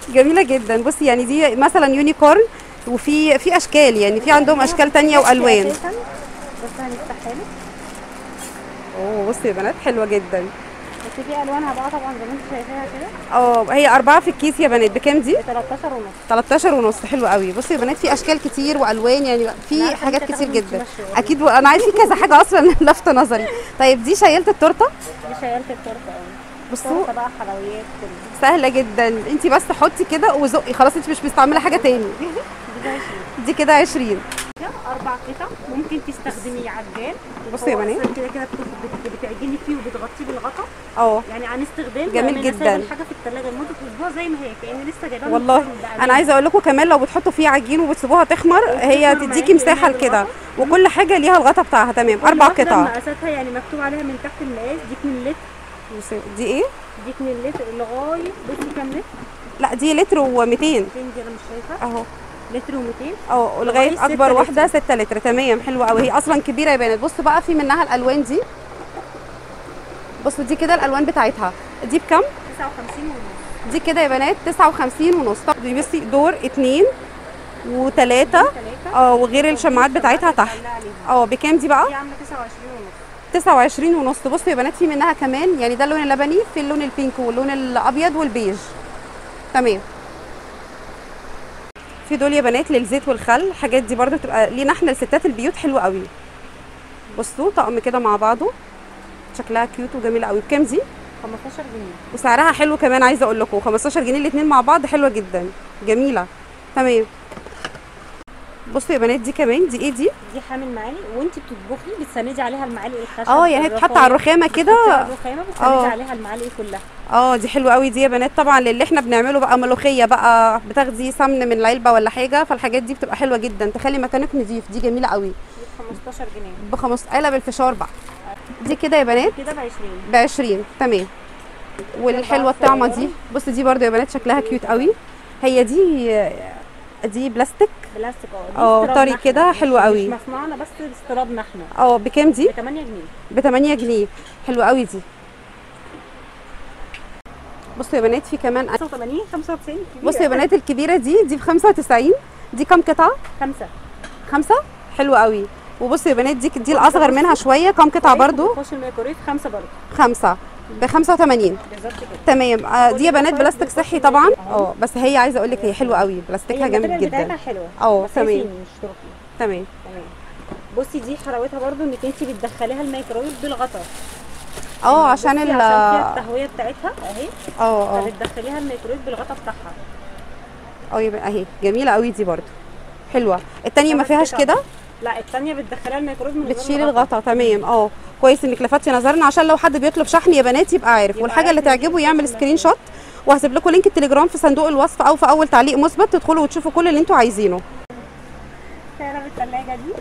جميله جدا. بصي يعني دي مثلا يونيكورن، وفي في اشكال، يعني في عندهم اشكال تانية والوان. بس هنفتحها لك. اوه بصي يا بنات حلوه جدا. بس في الوانها بقى طبعا زي ما انتم شايفاها كده. اه هي اربعه في الكيس يا بنات. بكام دي؟ ب تلتاشر ونص. تلتاشر ونص. حلو قوي. بصي يا بنات في اشكال كتير والوان، يعني في عارفة حاجات انت كتير تاخدي جدا وتمشي اكيد. انا عايز في كذا حاجه اصلا لفت نظري. طيب دي شايله التورته. دي شايله التورته اه. بصوا تورته بقى حلويات كله. سهله جدا. انت بس حطي كده وزقي خلاص، انت مش مستعمله حاجه تاني. دي كده عشرين. اربع قطع ممكن تستخدمي عجان. بصي يا هو بنات أصلاً كده كده بت- بت- بتعجني فيه وبتغطيه بالغطا. اه يعني عن استخدام جميل لأن أنا جدا. سايبة الحاجه في الثلاجه لمده اسبوع زي ما هي كأن لسه جايباها من والله الفرن بأمانة. انا عايزه اقول لكم كمان لو بتحطوا فيه عجين وبتسيبوها تخمر هي وبتخمر تديكي معاكي مساحه لأنها لكده، بالغطا. وكل حاجه ليها الغطا بتاعها. تمام. كل اربع واحدة قطع. مقاساتها يعني مكتوب عليها من تحت المقاس. دي اتنين لتر. بصي، دي ايه؟ دي اتنين لتر لغايه بصي كام لتر؟ لا دي لتر و200 فين دي انا مش شايفه. اهو. لتر ومئتين. اه لغاية لغايه اكبر ستة واحده ستة لتر. تمام حلوه قوي. هي اصلا كبيره يا بنات. بصوا بقى في منها الالوان دي. بصوا دي كده الالوان بتاعتها. دي بكام؟ تسعة وخمسين ونص. دي كده يا بنات تسعة وخمسين ونص. طب دي بصي دور اتنين وتلاته. اه وغير الشماعات بتاعتها تحت. اه بكام دي بقى؟ دي عامله تسعة وعشرين ونص. تسعة وعشرين ونص. بصوا يا بنات في منها كمان، يعني ده اللون اللبني، في اللون البينك واللون الابيض والبيج. تمام. في دول يا بنات للزيت والخل. الحاجات دي برده بتبقى لينا احنا لستات البيوت حلوه قوي. بصوا طقم كده مع بعضه، شكلها كيوت وجميله قوي. بكام دي؟ خمستاشر جنيه. وسعرها حلو كمان. عايزه اقول لكم خمستاشر جنيه الاثنين مع بعض. حلوه جدا جميله. تمام. بصوا يا بنات دي كمان. دي ايه دي؟ دي حامل معالق، وانت بتطبخي بتسندي عليها المعالق الخشب. اه يعني هي بتتحط على الرخامه كده. على الرخامه بتسندي اه. عليها المعالق كلها. اه دي حلوه قوي دي يا بنات. طبعا للي احنا بنعمله بقى ملوخيه بقى، بتاخدي سمن من العلبه ولا حاجه، فالحاجات دي بتبقى حلوه جدا تخلي مكانك نظيف. دي جميله قوي. دي ب خمستاشر جنيه. بخمس علب الفشار بقى. دي كده يا بنات كده ب عشرين. ب عشرين. تمام. والحلوه الطعمه دي بصي دي برده يا بنات شكلها كيوت قوي. هي دي دي بلاستيك. بلاستيك اه طري كده حلو قوي. مش مصنعنا بس استيرادنا احنا. اه بكام دي؟ ب تمانية جنيه. ب تمانية جنيه. حلوه قوي دي. بصوا يا بنات في كمان خمسة وتمانين خمسة وتسعين. بصوا يا بنات الكبيره دي دي ب خمسة وتسعين. دي كام قطعه؟ خمسه. خمسه. حلوه قوي. وبصوا يا بنات دي دي الاصغر منها شويه. كام قطعه برضو؟ بتخش الميكرويف خمسه برضو. خمسه ب خمسة وتمانين. بالظبط كده. تمام. آه دي يا بنات بلاستيك صحي طبعا. اه بس هي عايزه اقول لك هي حلوه قوي. بلاستيكها جامد جدا. بتاعتها حلوه. اه بس هي تمام. صيني مش تركي. تمام. تمام. بصي دي حلاوتها برضو انك انت بتدخليها الميكرويف بالغطا. اه عشان ال عشان فيها التهويه بتاعتها اهي. اه اه فبتدخليها الميكرويف بالغطا بتاعها. اه يبقى اهي جميله قوي دي برضو. حلوه. التانيه ما خمس فيهاش قطع. كده. لا الثانيه بتدخليها الميكرويف من غير بتشيل الغطا. تمام. اه كويس انك لفتي نظرنا عشان لو حد بيطلب شحن يا بنات يبقى عارف. يبقى والحاجه اللي عارف إن تعجبه دي يعمل مش سكرين شوت، وهسيب لكم لينك التليجرام في صندوق الوصف او في اول تعليق مثبت، تدخلوا وتشوفوا كل اللي انتوا عايزينه. سعرها بالثلاجه دي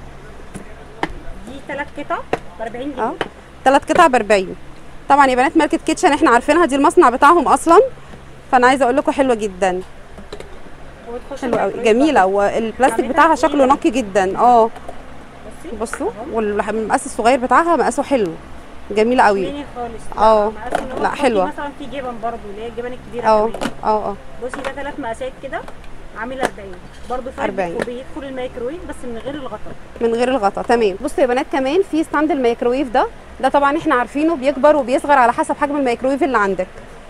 دي ثلاث قطع ب أربعين جنيه. اه ثلاث قطع ب أربعين. طبعا يا بنات ماركه كيتشن احنا عارفينها، دي المصنع بتاعهم اصلا، فانا عايزه اقول لكم حلوه جدا. حلوه قوي جميله. والبلاستيك بتاعها شكله نقي جدا. اه بصوا والمقاس الصغير بتاعها مقاسه حلو جميله قوي. ميني خالص. اه لا حلوه. حلوه. مثلا في جبن برضو اللي هي الجبن الكبيره. اه كمان. اه اه بصي ده ثلاث مقاسات كده عامل أربعين برضو فرق. أربعين. وبيدخل الميكرويف بس من غير الغطا. من غير الغطا. تمام. بصوا يا بنات كمان في ستاند الميكرويف ده. ده طبعا احنا عارفينه بيكبر وبيصغر على حسب حجم الميكرويف اللي عندك.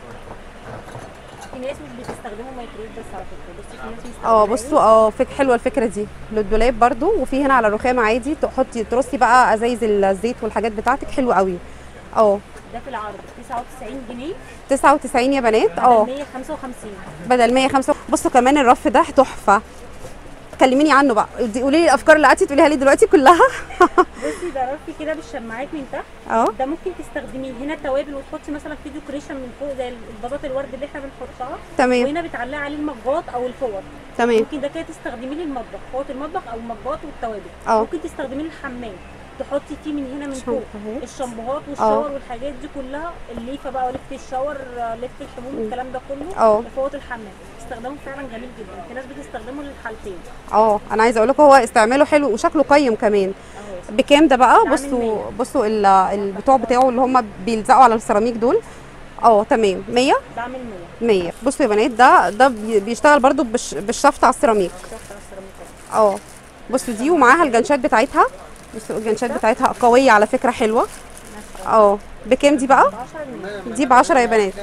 في ناس مش بتستخدموا ميكرويف بس على فكره. بصي في ناس اه بيستخدموا. بصوا اه فك حلوه الفكره دي للدولاب برضو. وفي هنا على الرخامه عادي تحطي ترصي بقى ازايز الزيت والحاجات بتاعتك. حلوه قوي. اه ده في العرض تسعة وتسعين جنيه. تسعة وتسعين يا بنات. اه مية وخمسة وخمسين. بدل مية وخمسة. بصوا كمان الرف ده تحفه. كلميني عنه بقى. دي قولي لي الافكار اللي قعدتي تقوليها لي دلوقتي كلها. بصي ده رفي كده بالشماعات من تحت. اه ده ممكن تستخدميه هنا توابل وتحطي مثلا في ديكوريشن من فوق زي الفازات الورد اللي احنا بنحطها. تمام. وهنا بتعلقي عليه المجات او الفوط. تمام. ممكن ده كده تستخدميه للمطبخ، فوط المطبخ او المجات والتوابل. اه ممكن تستخدميه للحمام، تحطي فيه من هنا من فوق شامبوهات. الشامبوهات والشاور والحاجات دي كلها. الليفه بقى ولفه الشاور لفه الحموم الكلام ده كله. اه لفوط الحمام استخدامه فعلا جميل جدا. في ناس بتستخدمه للحالتين. اه انا عايزه اقول لكم هو استعماله حلو وشكله قيم كمان. اهو بكام ده بقى؟ ده بصوا عامل بصوا ال- البتوع بتاعه اللي هم بيلزقوا على السيراميك دول. اه تمام مية. بعمل مية. مية. بصوا يا بنات ده ده بي- بيشتغل برضو بالش- بالشفط على السيراميك. شفت على السيراميك اه بصوا دي ومعاها الجنشات بتاعتها. بصوا الجنشات بتاعتها قويه على فكره، حلوه. اه بكام دي بقى؟ ب عشرة جنيه. دي ب عشرة يا بنات.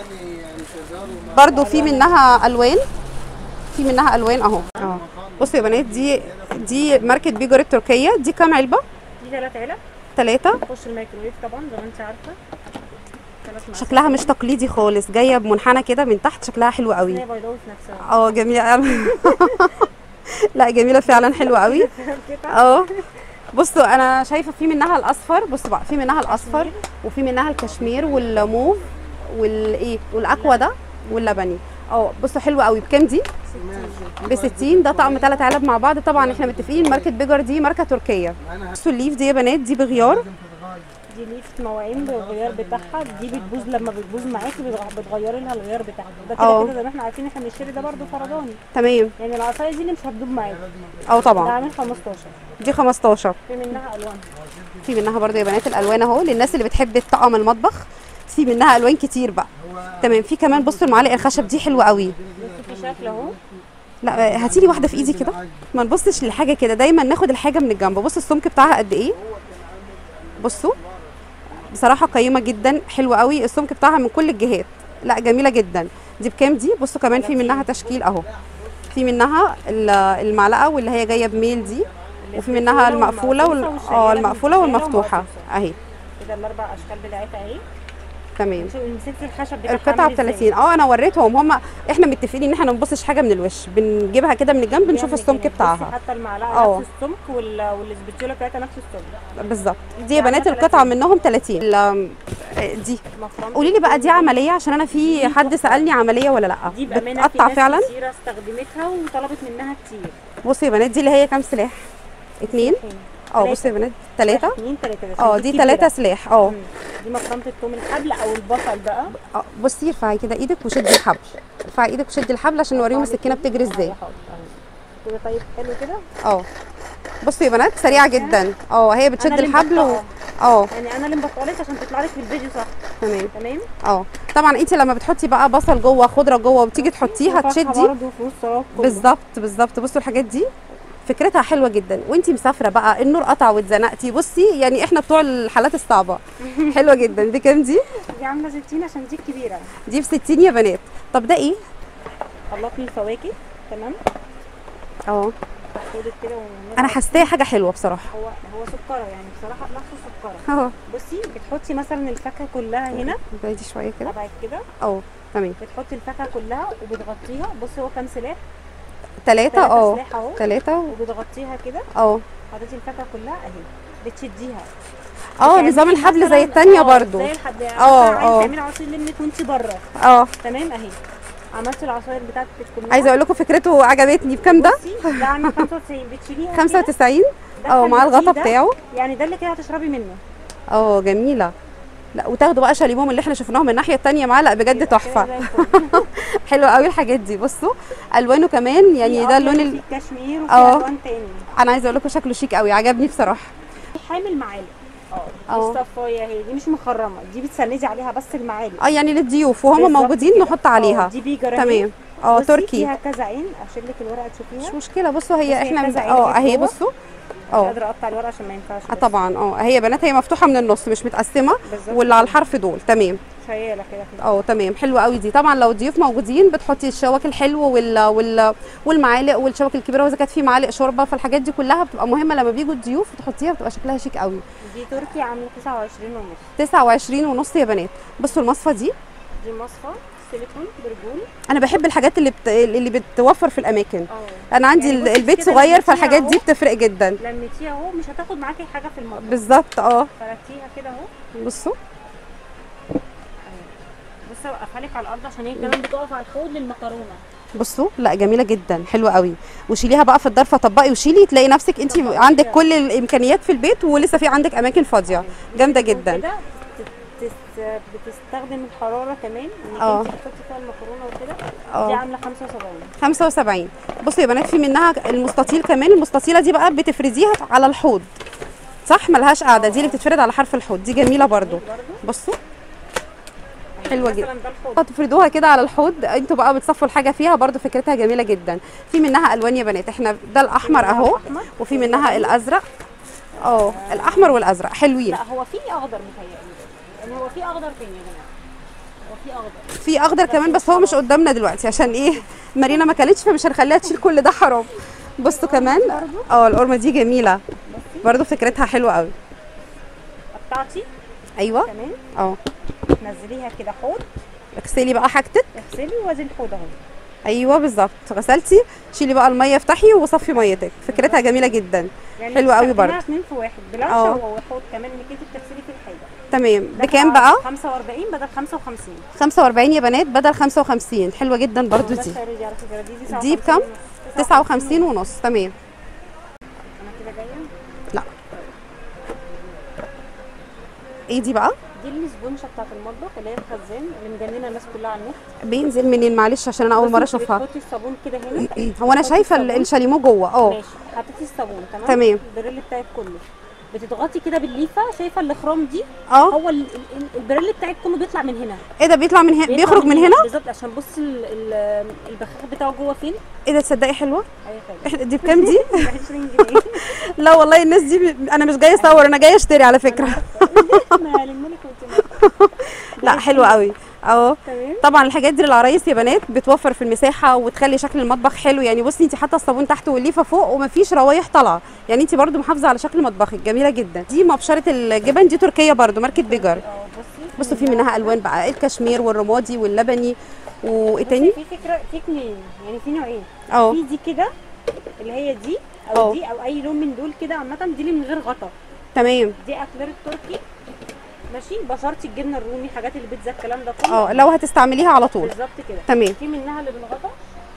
برضو في منها الوان، في منها الوان اهو. اه بصوا يا بنات دي دي ماركه بيجر التركيه. دي كام علبه؟ دي ثلاث علب. ثلاثه. تخش الميكروويف طبعا زي ما انت عارفه. ثلاث مقاسات. شكلها مش تقليدي خالص، جايه بمنحنى كده من تحت، شكلها حلو قوي. هي بيضاوي في نفسها. اه جميله قوي. لا جميله فعلا، حلوه قوي. اه بصوا انا شايفه في منها الاصفر. بصوا بقى في منها الاصفر وفي منها الكشمير والموف والايه والاكوا ده واللبني. اه بصوا حلوه قوي. بكام دي؟ ب ستين. ده طقم ثلاث علب مع بعض. طبعا احنا متفقين ماركه بيجر دي ماركه تركيه. بصوا الليف دي يا بنات دي بغيار. دي ليفت مواعين بالغيار بتاعها. دي بتبوظ لما بتبوظ معاكي بتغ- بتغيري لها الغيار بتاعها. ده اه. كده كده زي ما احنا عارفين احنا بنشتري ده برده فرداني. تمام. يعني العصايه دي اللي مش هتدوب معاكي. اه ده طبعا. عامل خمستاشر. دي خمستاشر. في منها الوان. في منها برضه يا بنات الالوان اهو للناس اللي بتحب طقم المطبخ. في منها الوان كتير بقى. تمام. في كمان بصوا المعالق الخشب دي حلوه قوي. بصي في شكل اهو. لا هاتي لي واحده في ايدي كده، ما نبصش لحاجه كده، دايما ناخد الحاجه من الجنب. بصوا السمك بتاعها قد ايه. بصوا بصراحه قيمه جدا، حلوه قوي السمك بتاعها من كل الجهات. لا جميله جدا. دي بكام دي؟ بصوا كمان في منها تشكيل اهو. في منها ال- المعلقه واللي هي جايه بميل دي، وفي منها المقفوله وال... اه المقفوله والمفتوحه اهي. كده الاربع اشكال بتاعتها اهي. تمام. مسكتي الخشب بتاعها القطعه ب ثلاثين. اه انا وريتهم هم. احنا متفقين ان احنا ما بنبصش حاجه من الوش، بنجيبها كده من الجنب نشوف السمك بتاعها. حتى المعلقه اه. نفس السمك وال... والسبتيوله بتاعتها نفس السمك بالظبط. دي يا بنات القطعه منهم ثلاثين. ال- دي قولي لي بقى دي عمليه، عشان انا في حد سالني عمليه ولا لا. دي بامانه في بتقطع ناس فعلا. كتير استخدمتها وطلبت منها كتير. بصوا يا بنات دي اللي هي كام سلاح؟ اتنين. اه بصوا يا بنات ثلاثه. اتنين تلاته. اه دي ثلاثه سلاح. اه دي مفرمه الثوم الحبل او البصل بقى. اه بصي ارفعي كده ايدك وشدي الحبل. ارفعي ايدك وشدي الحبل عشان نوريهم السكينه بتجري ازاي. كده طيب حلو كده. اه بصوا يا بنات سريعه جدا. اه هي بتشد أنا اللي الحبل و... مبطئة. اه يعني انا اللي مبطلك عشان تطلع لك في الفيديو صح. تمام. تمام. اه طبعا انت لما بتحطي بقى بصل جوه، خضره جوه، وتيجي تحطيها تشدي. برضه في وسط بالظبط بالظبط. بصوا الحاجات دي فكرتها حلوه جدا. وانتي مسافره بقى النور قطع واتزنقتي، بصي يعني احنا بتوع الحالات الصعبه. حلوه جدا. دي كام دي؟ دي عامله ستين عشان دي الكبيره. دي ب ستين يا بنات. طب ده ايه؟ خلطني الفواكه. تمام. اه خدت كده ونعملها. انا حاساه حاجه حلوه بصراحه. هو هو سكره يعني بصراحه نفسه سكره. اه بصي بتحطي مثلا الفاكهه كلها هنا. بعيدي شويه كده. ابعد كده. اه تمام. بتحطي الفاكهه كلها وبتغطيها. بصي هو كام سلاح؟ ثلاثه. اه سلاح اهو. ثلاثه. وبتغطيها كده. اه حطيتي الفاكهه كلها اهي. بتشديها. اه نظام الحبل زي الثانيه برضو. زي الحبل. اه اه تعملي عصير لمك وانت بره. اه تمام اهي. عملت العصاير بتاعتك كلها. عايزه اقول لكم فكرته عجبتني. بكام ده؟ بصي ده عامل خمسة وتسعين. بتشيليها خمسة وتسعين. ده اه مع الغطا ده. بتاعه. يعني ده اللي كده هتشربي منه. اه جميله. لا وتاخدوا بقى شاليموم اللي احنا شفناهم من الناحيه الثانيه معاه. لا بجد تحفه. حلوه قوي الحاجات دي. بصوا الوانه كمان يعني ده اللون ال... في كشمير وفي اه. الوان تاني. انا عايزه اقول لكم شكله شيك قوي، عجبني بصراحه. حامل معالق. اه اه. دي الصفايه اهي. دي مش مخرمه. دي بتسندي عليها بس المعالق. اه يعني للضيوف وهم بالظبط موجودين كده. نحط عليها. اه دي بيجر اهي. تمام. اه بصي تركي. فيها كذا عين. اشيل لك الورقه تشوفيها. مش مشكله. بصوا هي بصي هي احنا كذا عين اه كده اهي جوه. بصوا. مش اه قادره اقطع الورقه عشان ما ينفعش. آه طبعا. اه هي يا بنات هي مفتوحه من النص مش متقسمه. بالظبط واللي على كده. الحرف دول. تمام. شياله كده كده. اه تمام. حلوه قوي دي. طبعا لو الضيوف موجودين بتحطي الشواك الحلو وال... وال... والمعالق والشواك الكبيره، واذا كانت في معالق شوربه فالحاجات دي كلها بتبقى مهمه لما بيجوا الضيوف وتحطيها بتبقى شكلها شيك قوي. دي تركي عامله تسعة وعشرين ونص. تسعة وعشرين ونص يا بنات. بصوا المصفى دي. دي مصفى سيليكون برجول. انا بحب الحاجات اللي بت... اللي بتوفر في الاماكن. اه انا عندي يعني ال- بصي البيت كده صغير لميتيها فالحاجات دي اهو. بتفرق جدا. لميتيها اهو مش هتاخد معاكي حاجه في المطبخ. بالظبط. اه فردتيها كده اهو. بصوا. بصي اوقفها لك على الارض عشان هي كمان بتقف على الحوض للمكرونه. بصوا لا جميله جدا حلوه قوي. وشيليها بقى في الضرفه، طبقي وشيلي تلاقي نفسك انت طبقي عندك كده. كل الامكانيات في البيت ولسه في عندك اماكن فاضيه. جامده جدا. كده بتس- بتستخدم الحراره كمان انك اه. انت تحطي فيها المكرونه وكده. اه. دي عامله خمسة وسبعين. خمسة وسبعين. بصوا يا بنات في منها المستطيل كمان. المستطيله دي بقى بتفرديها على الحوض صح، ملهاش قاعده. دي اللي بتتفرد على حرف الحوض. دي جميله برضو. بصوا حلوه جدا. مثلا ده الحوض تفردوها كده على الحوض، انتوا بقى بتصفوا الحاجه فيها، برضو فكرتها جميله جدا. في منها الوان يا بنات، احنا ده الاحمر اهو، أحمر. وفي منها الازرق. اه الاحمر والازرق حلوين. لا هو في اخضر متهيألي، يعني هو في اخضر فين يا جماعه؟ هو في اخضر في اخضر كمان بس هو مش قدامنا دلوقتي عشان ايه مارينا ما كلتش، فمش هنخليها تشيل كل ده، حرام. بصوا كمان اه القرمه دي جميله برضو، فكرتها حلوه قوي. بتاعتي ايوه تمام. اه نزليها كده حوض، اغسلي بقى حاجتك. اغسلي وادي الحوض اهو. ايوه بالظبط، غسلتي شيلي بقى الميه، افتحي وصفي ميتك. فكرتها جميله جدا، يعني حلوه قوي تستخدميها برضو. اتنين في واحد، بلانش اه. وحوض كمان انك انت بتغسلي في الحاجه. تمام. ده بكام بقى؟ خمسة وأربعين بدل خمسة وخمسين. خمسة وأربعين يا بنات بدل خمسة وخمسين، حلوه جدا برضو ده دي. السعر دي على فكره، دي تسعة دي بكام؟ ونص. تسعة وخمسين ونص. تمام. انا كده جايه. لا ايه دي بقى؟ دي الاسبونشه بتاعت المطبخ اللي هي الخزان اللي مجننه الناس كلها على النت. بينزل منين معلش عشان انا اول مره اشوفها. بتحطي الصابون كده هنا. هو انا شايفه ال- الشاليمو جوه. اه ماشي، حطيتي الصابون تمام. تمام. البريل بتاعك كله بتضغطي كده بالليفه، شايفه الاخرام دي؟ اه هو ال- ال- البريل بتاعك كله بيطلع من هنا. ايه ده بيطلع من هنا؟ بيطلع بيخرج من هنا؟ بالظبط، عشان بصي ال- ال- البخاخ بتاعه جوه فين؟ ايه ده تصدقي حلوه؟ اي حاجه. إحنا- دي بكام دي؟ عشرين جنيه. لا والله الناس دي ب- انا مش جايه اصور، انا جايه اشتري على فكره. ما هلملك وانت لا حلوه قوي اهو. تمام. طبعا الحاجات دي للعرايس يا بنات بتوفر في المساحه وتخلي شكل المطبخ حلو. يعني بصي انت حاطه الصابون تحت والليفه فوق ومفيش روايح طالعه، يعني انت برده محافظه على شكل مطبخك. جميله جدا. دي مبشره الجبن، دي تركيه برده، ماركه بيجر. اه بصي بصوا في منها الوان بقى، الكشمير والرمادي واللبني وايه تاني. في فكره، في اتنين يعني، في نوعين. اه في دي كده اللي هي دي او أه. دي او اي لون من دول كده عامه، دي اللي من غير غطا. تمام. دي اكلير التركي ماشي، بشرتي الجبنه الرومي، حاجات البيتزا، الكلام ده كله. اه لو هتستعمليها على طول. بالظبط كده. تمام. في منها اللي بالغطا.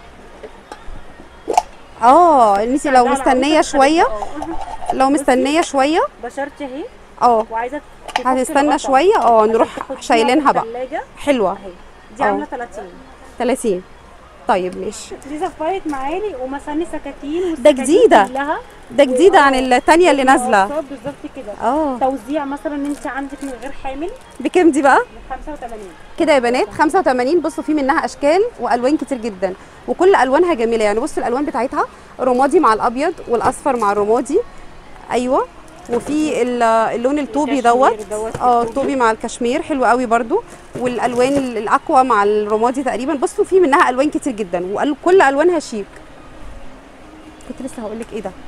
اه انت لو ده على مستنيه عروسة شويه، اه. لو مستنيه شويه بشرتي اهي اه وعايزه تفك هتستنى الغطا. شويه اه عشان نروح تحطيها شايلينها في بقى. التلاجة. حلوه اهي دي اه. عامله تلاتين. تلاتين. طيب ماشي. دي صفايه معالي ومساني سكاكين، ده والسكاكين جديده، كلها ده جديده وآه. عن التانيه اللي نازله. والمقصات بالظبط كده. اه توزيع مثلا انت عندك من غير حامل بكام دي بقى؟ ب خمسة وتمانين كده يا بنات خمسة وتمانين. بصوا في منها اشكال والوان كتير جدا وكل الوانها جميله. يعني بصوا الالوان بتاعتها رمادي مع الابيض والاصفر مع الرمادي. ايوه. وفي ال- اللون الطوبي دوت اه الطوبي مع الكشمير حلو قوي برده. والالوان ال- الاقوى مع الرمادي تقريبا. بصوا في منها الوان كتير جدا وكل الوانها شيك. كنت لسه هقول لك ايه ده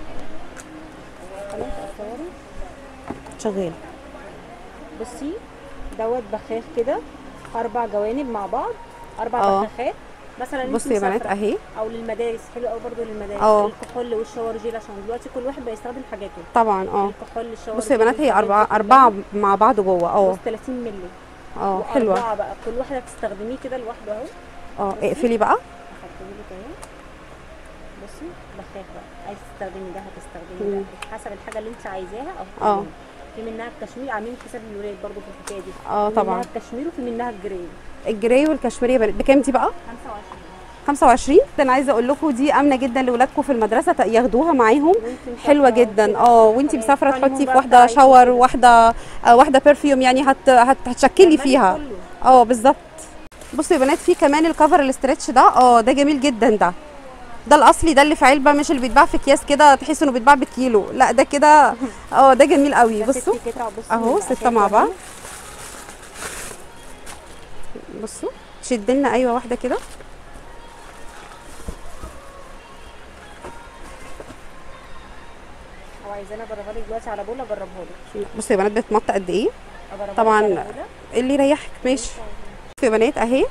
شغال. بصي دوت بخاخ كده، اربع جوانب مع بعض، اربع اه. بخاخات مثلا. انت بصوا يا بنات مسافرة اهي. او للمدارس، حلو قوي برده للمدارس. اه. الكحول والشاور جيل، عشان دلوقتي كل واحد بيستخدم حاجاته. طبعا اه. الكحول، الشاور بصوا يا جيل، بنات هي الحاجات اربعه دي اربعه كلها. مع بعض جوه اه. بص تلاتين مللي. اه حلوه. واربعه بقى كل واحده بتستخدميه كده لوحده اهو. اه اقفلي بقى. هحطهولك اهي. بصي بخاخ بقى، عايز تستخدمي ده هتستخدمي ده حسب الحاجه اللي انت عايزاها. او اه. في منها الكشمير، عاملين حساب الولاد برضو في الحكايه دي. اه في طبعا. منها الكشمير وفي منها الجري. الجراي والكشميريه بنات بكام دي بقى؟ خمسة وعشرين. خمسة وعشرين. ده انا عايزه اقول لكم دي امنه جدا لاولادكم في المدرسه ياخدوها معاهم. وانت مسافرة حلوه جدا كده اه. وانت خلاص، مسافره هانيمون تحطي في بقى واحده بتاعتك شاور كده. وواحده آه واحده برفيوم، يعني هت هت هتشكلي كملي فيها كله. اه بالظبط. بصوا يا بنات في كمان الكفر الاسترتش ده اه ده جميل جدا. ده ده الاصلي، ده اللي في علبه، مش اللي بيتباع في اكياس كده تحسوا انه بيتباع بالكيلو. لا ده كده اه ده جميل قوي. ده بصوا ست قطع. بصي اهو بقى سته مع حلوة بعض. اهي. بصوا شد لنا ايوه واحده كده. او عايزاني اجربها لك دلوقتي على بوله، اجربها لك. بصوا يا بنات بتمط قد ايه. اجربها طبعا لك على بولة. اللي يريحك ماشي. يا بنات اهي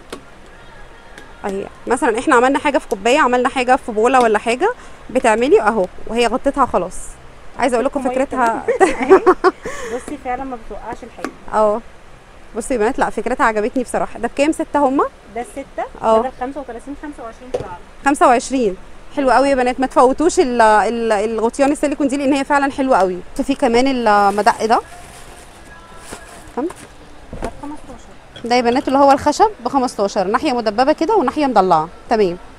اهي مثلا احنا عملنا حاجه في كوبايه، عملنا حاجه في بوله ولا حاجه، بتعملي اهو وهي غطيتها خلاص. عايزه اقول لكم فكرتها بصي فعلا ما بتوقعش الحاجه. اه بصوا يا بنات لا فكرتها عجبتني بصراحه. ده بكام؟ سته هما؟ ده السته. اه. ده خمسة وتلاتين خمسة وعشرين في العرض. خمسة وعشرين. حلو قوي يا بنات. ما تفوتوش ال- ال- الغطيان السيليكون دي لان هي فعلا حلوه قوي. في كمان المدق ده كام؟ خمستاشر. ده يا بنات اللي هو الخشب ب خمستاشر، ناحيه مدببه كده وناحيه مضلعه. تمام.